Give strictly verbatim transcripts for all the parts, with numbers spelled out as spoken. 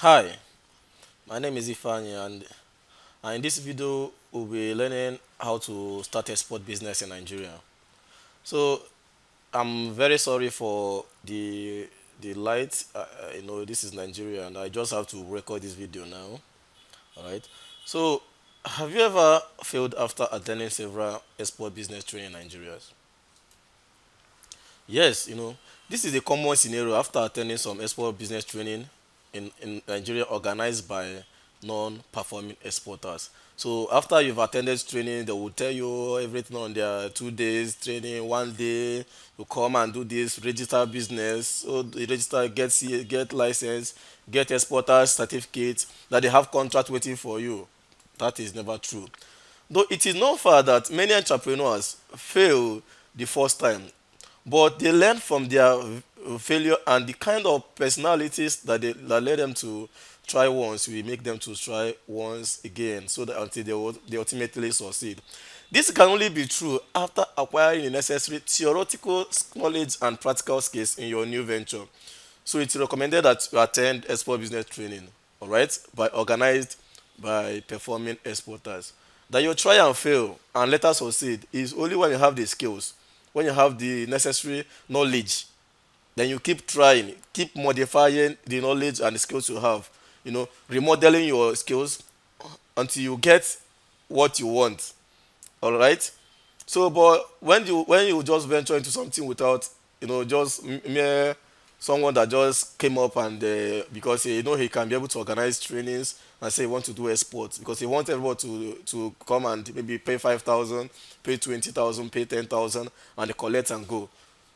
Hi, my name is Ifani, and, and in this video we'll be learning how to start a sport business in Nigeria. So I'm very sorry for the the light. Uh, uh, you know, this is Nigeria, and I just have to record this video now. All right. So, have you ever failed after attending several export business training in Nigeria? Yes, you know, this is a common scenario after attending some export business training in, in Nigeria organized by non-performing exporters. So after you've attended training, they will tell you everything on their two days training, one day, you come and do this, register business, so the register, get C- get license, get exporter certificate, that they have contract waiting for you. That is never true. Though it is known for that many entrepreneurs fail the first time, but they learn from their v- failure, and the kind of personalities that they that led them to try once will make them to try once again, so that until they, will, they ultimately succeed. This can only be true after acquiring the necessary theoretical knowledge and practical skills in your new venture. So it's recommended that you attend export business training, all right, by organized by performing exporters. That you try and fail and later succeed is only when you have the skills, when you have the necessary knowledge. Then you keep trying, keep modifying the knowledge and the skills you have, you know, remodeling your skills until you get what you want. All right. So, but when you when you just venture into something without, you know, just m- mere someone that just came up and uh, because he, you know, he can be able to organize trainings and say he want to do a sport because he wants everyone to to come and maybe pay five thousand, pay twenty thousand, pay ten thousand, and they collect and go.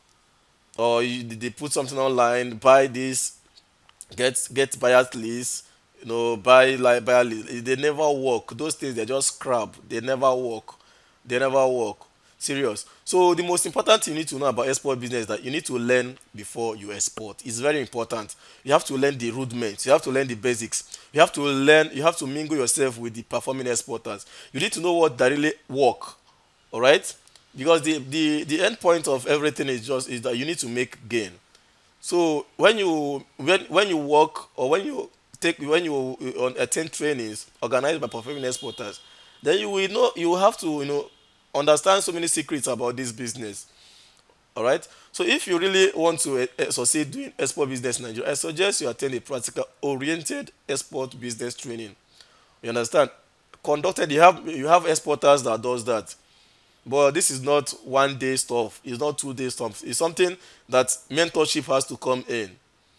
Or you, they put something online, buy this, get get buyers list, you know, buy like buyer list. They never work. Those things they just crap. They never work. They never work. Serious. So the most important thing you need to know about export business is that you need to learn before you export. It's very important. You have to learn the rudiments. You have to learn the basics. You have to learn. You have to mingle yourself with the performing exporters. You need to know what that really work. All right, because the the the end point of everything is just is that you need to make gain. So when you when when you work or when you take when you uh, on attend trainings organized by performing exporters, then you will know you will have to you know understand so many secrets about this business. All right. So if you really want to uh, uh, succeed doing export business in Nigeria, I suggest you attend a practical oriented export business training. You understand? Conducted, you have you have exporters that does that. But this is not one day stuff. It's not two day stuff. It's something that mentorship has to come in.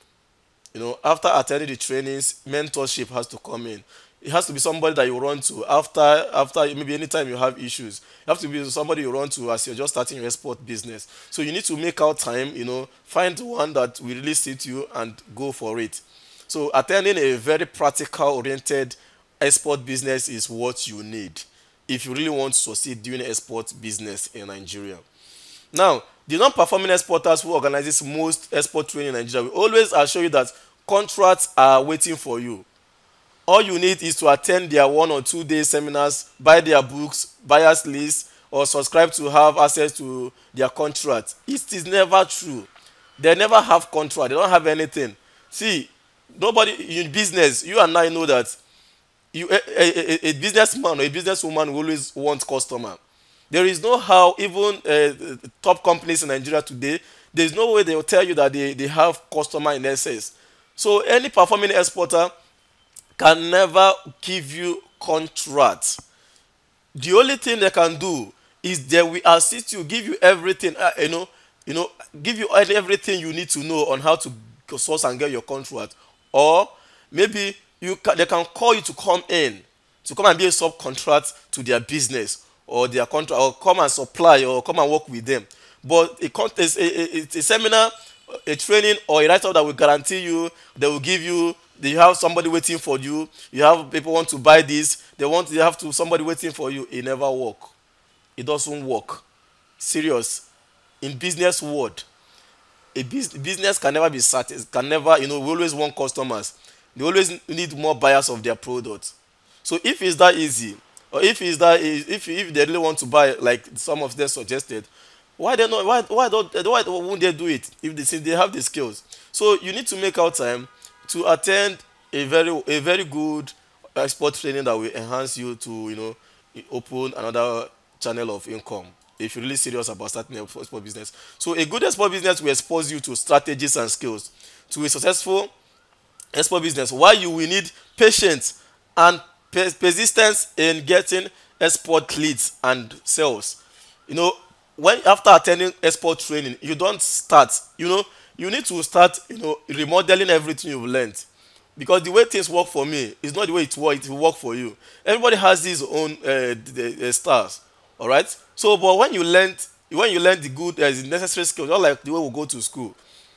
You know, after attending the trainings, mentorship has to come in. It has to be somebody that you run to after after maybe anytime you have issues. You have to be somebody you run to as you're just starting your export business. So you need to make out time, you know, find one that will really suit you and go for it. So attending a very practical oriented export business is what you need if you really want to succeed doing export business in Nigeria. Now, the non-performing exporters who organizes most export training in Nigeria will always assure you that contracts are waiting for you. All you need is to attend their one or two day seminars, buy their books, buyers list, or subscribe to have access to their contract. It is never true. They never have contract. They don't have anything. See, nobody in business, you and I know that you a, a, a, a businessman or a businesswoman will always want customer. There is no how even uh, top companies in Nigeria today, there is no way they will tell you that they, they have customer in excess. So any performing exporter can never give you contract. The only thing they can do is they will assist you, give you everything, uh, you know, you know, give you everything you need to know on how to source and get your contract. Or maybe you can, they can call you to come in, to come and be a subcontract to their business or their contract, or come and supply or come and work with them. But a contest, a, a, a, a seminar, a training, or a write-up that will guarantee you, they will give you, they have somebody waiting for you, you have people want to buy this, they want, they have to somebody waiting for you. It never work. It doesn't work. Serious. In business world, a bus business can never be satisfied, can never, you know, we always want customers. They always need more buyers of their product. So if it's that easy, or if it's that e- if if they really want to buy like some of them suggested, why they not why why don't why won't they do it if they since they have the skills? So you need to make out time to attend a very a very good export training that will enhance you to, you know, open another channel of income if you're really serious about starting a export business. So a good export business will expose you to strategies and skills to a successful export business. Why you will need patience and pe- persistence in getting export leads and sales. You know, when after attending export training, you don't start. You know, you need to start. You know, remodeling everything you've learned, because the way things work for me is not the way it work. It will work for you. Everybody has his own uh, the, the stars. All right. So, but when you learn, when you learn the good, uh, the necessary skills, not like the way we go to school,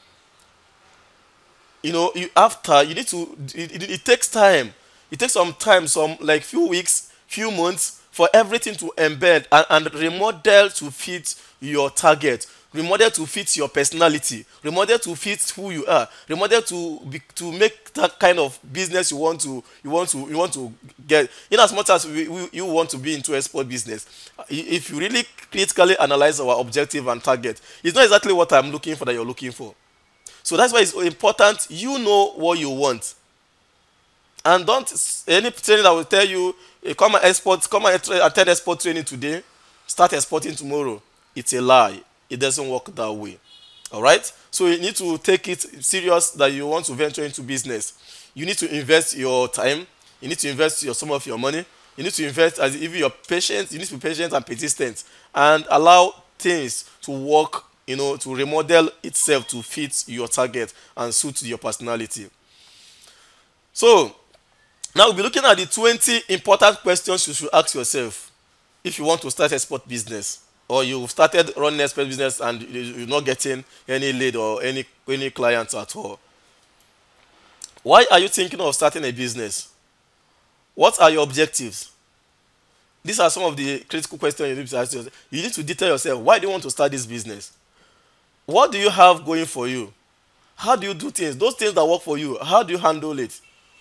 you know, you after you need to it, it, it takes time. It takes some time, some like few weeks, few months for everything to embed and, and remodel to fit your target, remodel to fit your personality, remodel to fit who you are, remodel to be, to make that kind of business you want to you want to you want to get. In as much as we, we, you want to be into export business, if you really critically analyze our objective and target, it's not exactly what I'm looking for that you're looking for. So that's why it's important you know what you want. And don't any training that will tell you, eh, come and export, come and tra- attend export training today, start exporting tomorrow. It's a lie. It doesn't work that way. All right. So you need to take it serious that you want to venture into business. You need to invest your time. You need to invest your some of your money. You need to invest as even your patience. You need to be patient and persistent, and allow things to work. You know, to remodel itself to fit your target and suit your personality. So now we'll be looking at the twenty important questions you should ask yourself if you want to start export business, or you've started running export business and you- you're not getting any lead or any any clients at all. Why are you thinking of starting a business? What are your objectives? These are some of the critical questions you need to ask yourself. You need to detail yourself. Why do you want to start this business? What do you have going for you? How do you do things? Those things that work for you, how do you handle it?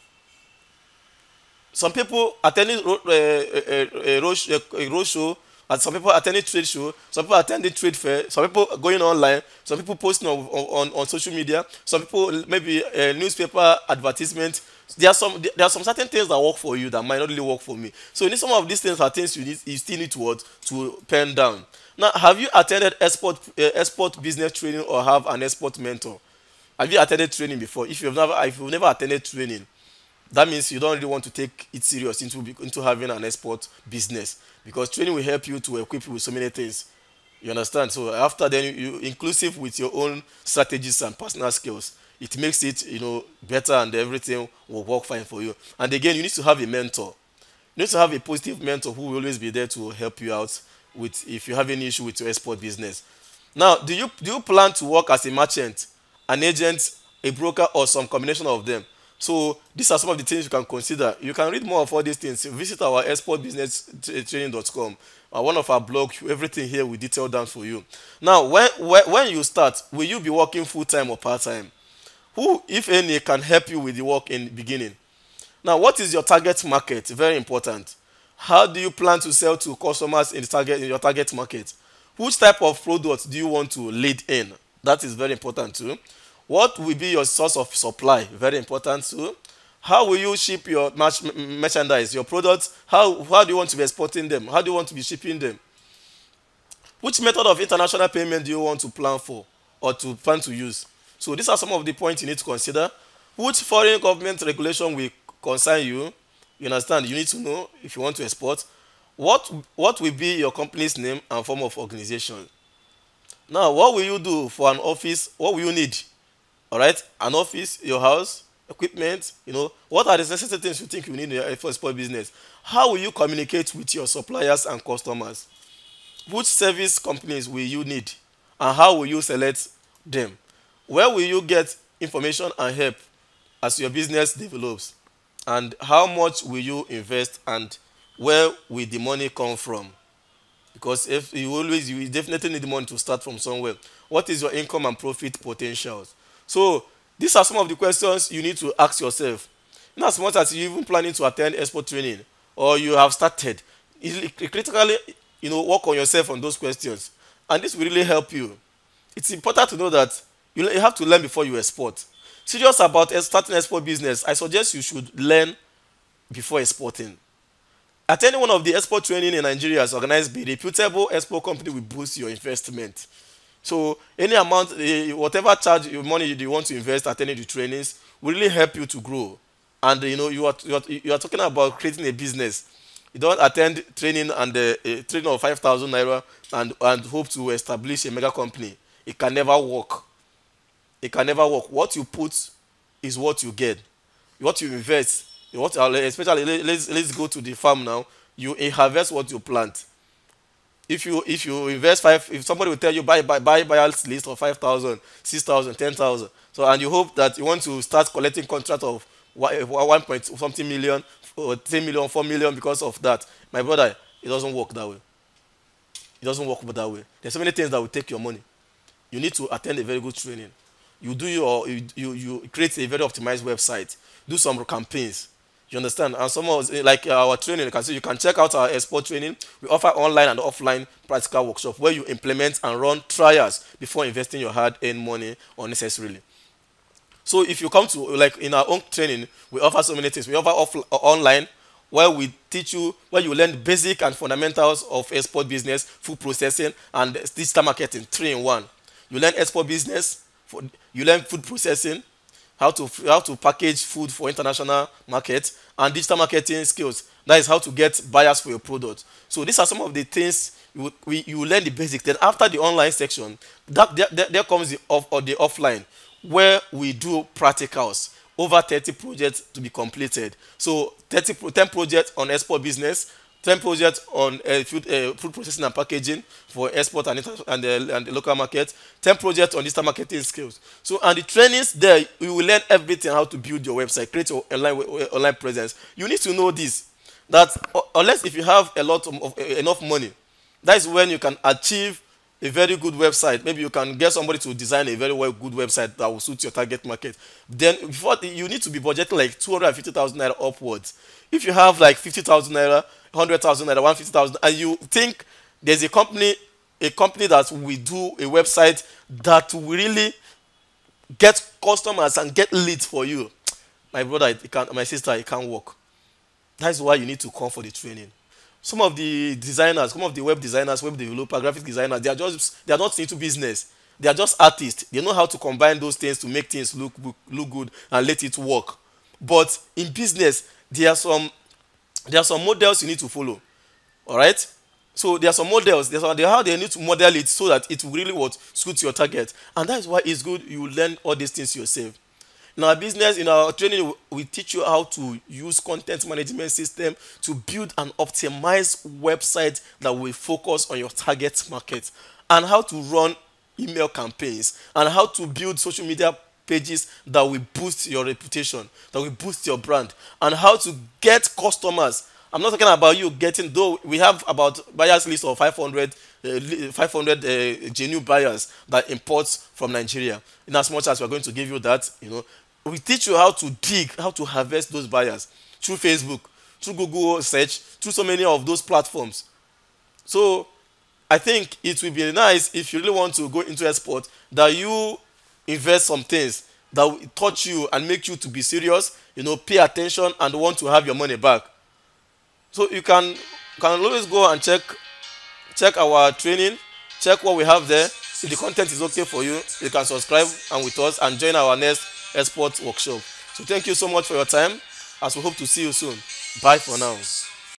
Some people attending ro- uh, a, a, road sh- a road show, and some people attending trade show, some people attending trade fair, some people going online, some people posting on, on, on social media, some people maybe a newspaper advertisement. There are some there are some certain things that work for you that might not really work for me. So you need some of these things are things you need you still need to what to pen down. Now, have you attended export uh, export business training or have an export mentor? Have you attended training before? If you've never if you've never attended training, that means you don't really want to take it serious into into having an export business, because training will help you to equip you with so many things. You understand? So after then, you, you inclusive with your own strategies and personal skills, it makes it, you know, better, and everything will work fine for you. And again, you need to have a mentor. You need to have a positive mentor who will always be there to help you out with if you have any issue with your export business. Now, do you do you plan to work as a merchant, an agent, a broker, or some combination of them? So these are some of the things you can consider. You can read more of all these things. Visit our export business training dot com. Uh, one of our blogs, everything here we detail down for you. Now, when, when when you start, will you be working full time or part time? Who, if any, can help you with the work in the beginning? Now, what is your target market? Very important. How do you plan to sell to customers in the target in your target market? Which type of product do you want to lead in? That is very important too. What will be your source of supply? Very important too. How will you ship your merch- merchandise, your products? How, how do you want to be exporting them? How do you want to be shipping them? Which method of international payment do you want to plan for or to plan to use? So these are some of the points you need to consider. Which foreign government regulation will concern you? You understand? You need to know if you want to export. What what will be your company's name and form of organization? Now, what will you do for an office? What will you need? All right, an office, your house, equipment. You know, what are the necessary things you think you need in your for export business? How will you communicate with your suppliers and customers? Which service companies will you need, and how will you select them? Where will you get information and help as your business develops? And how much will you invest, and where will the money come from? Because if you always you definitely need money to start from somewhere. What is your income and profit potentials? So these are some of the questions you need to ask yourself. In as much as you're even planning to attend export training, or you have started, you critically, you know, work on yourself on those questions, and this will really help you. It's important to know that you you have to learn before you export. serious about starting export business, I suggest you should learn before exporting. Attending one of the export training in Nigeria is organized by a reputable export company will boost your investment. So any amount, uh, whatever charge your money you want to invest attending the trainings will really help you to grow. And you know you are you are, you are talking about creating a business. You don't attend training and uh, a training of five thousand naira and and hope to establish a mega company. It can never work. It can never work. What you put is what you get. What you invest, what especially let's let's go to the farm now. You harvest what you plant. If you if you invest five, if somebody will tell you buy buy buy buyers list of five thousand, six thousand, ten thousand, so and you hope that you want to start collecting contract of one point something million or ten million, four million because of that, my brother, it doesn't work that way. It doesn't work that way. There's so many things that will take your money. You need to attend a very good training. You do your you you, you create a very optimized website. Do some campaigns. You understand? And some of us, like our training, you can see you can check out our export training. We offer online and offline practical workshop where you implement and run trials before investing your hard-earned money unnecessarily. So if you come to, like in our own training, we offer so many things. We offer off, uh, online where we teach you, where you learn basic and fundamentals of export business, food processing, and digital marketing, three in one. You learn export business, for, you learn food processing, how to how to package food for international market, and digital marketing skills. That is how to get buyers for your product. So these are some of the things you we you learn the basics. Then after the online section, that there, there, there comes the off or the offline, where we do practicals. Over thirty projects to be completed. So thirty, ten projects on export business, ten projects on uh, food, uh, food processing and packaging for export and, and, uh, and the local market, ten projects on digital marketing skills. So, and the trainings there, you will learn everything, how to build your website, create your online, online presence. You need to know this, that uh, unless if you have a lot of, of uh, enough money, that is when you can achieve a very good website. Maybe you can get somebody to design a very well good website that will suit your target market. Then before the, you need to be budgeting like two hundred fifty thousand naira upwards. If you have like fifty thousand naira, one hundred thousand naira, one hundred fifty thousand, and you think there's a company, a company that will do a website that will really get customers and get leads for you, my brother, it can't, my sister, it can't work. That's why you need to come for the training. Some of the designers, some of the web designers, web developers, graphic designers, they are just they are not into business. They are just artists. They know how to combine those things to make things look look good and let it work. But in business, there are some there are some models you need to follow. All right. So there are some models. There's how they need to model it so that it will really what suits your target. And that is why it's good you learn all these things yourself. In our business, in our training, we teach you how to use content management system to build an optimized website that will focus on your target market, and how to run email campaigns, and how to build social media pages that will boost your reputation, that will boost your brand, and how to get customers. I'm not talking about you getting, though we have about buyers list of five hundred, uh, five hundred uh, genuine buyers that imports from Nigeria. In as much as we're going to give you that, you know, we teach you how to dig, how to harvest those buyers through Facebook, through Google search, through so many of those platforms. So I think it will be nice if you really want to go into export that you invest some things that will touch you and make you to be serious, you know, pay attention and want to have your money back. So you can can always go and check check our training, check what we have there. If the content is okay for you, you can subscribe and with us and join our next export workshop. So thank you so much for your time, as we hope to see you soon. Bye for now.